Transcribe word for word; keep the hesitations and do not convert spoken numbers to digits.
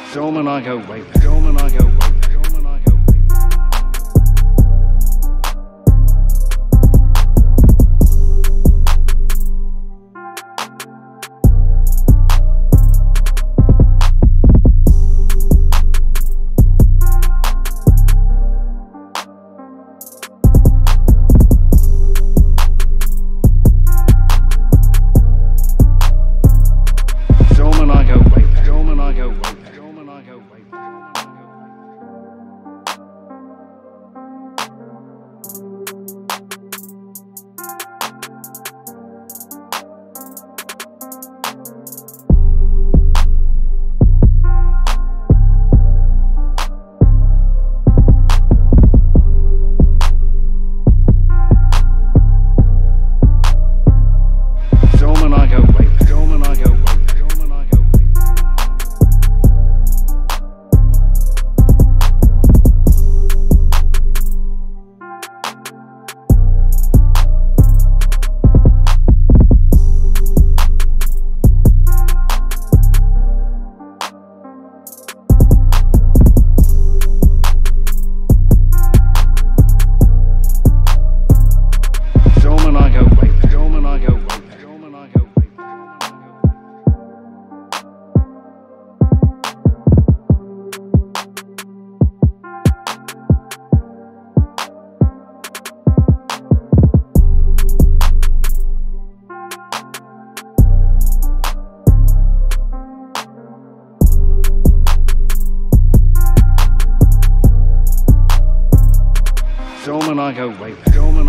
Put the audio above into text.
Film and I go way back. Film and I go way back. Film and I go way back. Film and I go way back. Film and I go way back. Film and I go way back. Film and I go way back. Film and I go way back. Film and I go way Film and I go way back. Film and I go way back. Film and I go way back. Film and I go way back. Film and